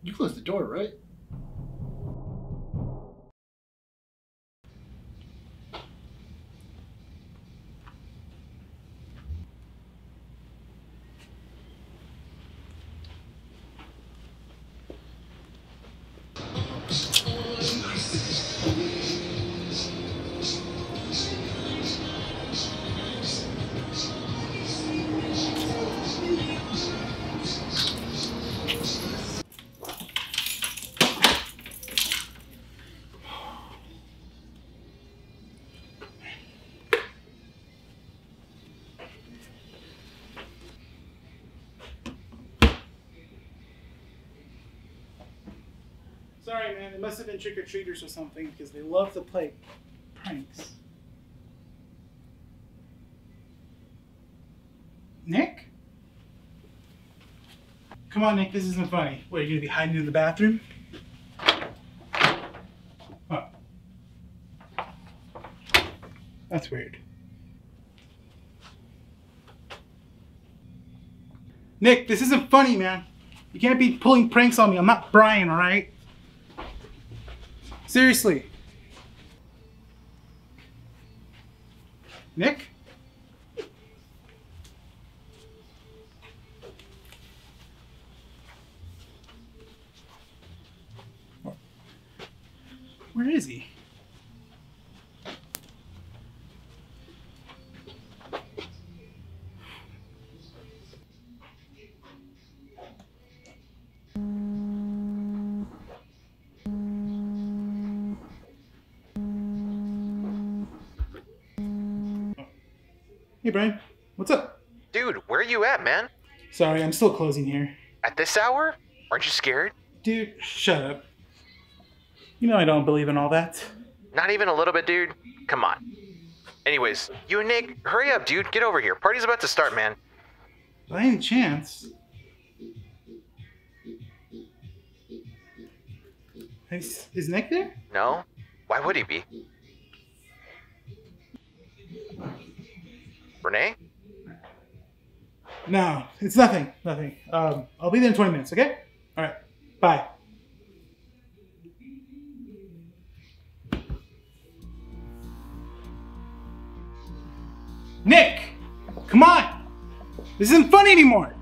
You closed the door, right? Sorry, man. It must have been trick-or-treaters or something because they love to play pranks. Nick? Come on, Nick. This isn't funny. What, are you going to be hiding in the bathroom? Oh. That's weird. Nick, this isn't funny, man. You can't be pulling pranks on me. I'm not Bryan, alright? Seriously. Nick? Where is he? Hey, Bryan. What's up? Dude, where are you at, man? Sorry, I'm still closing here. At this hour? Aren't you scared? Dude, shut up. You know I don't believe in all that. Not even a little bit, dude? Come on. Anyways, you and Nick, hurry up, dude. Get over here. Party's about to start, man. By any chance... Is Nick there? No? Why would he be? Rene? No, it's nothing. Nothing. I'll be there in 20 minutes, okay? Alright. Bye. Nick! Come on! This isn't funny anymore!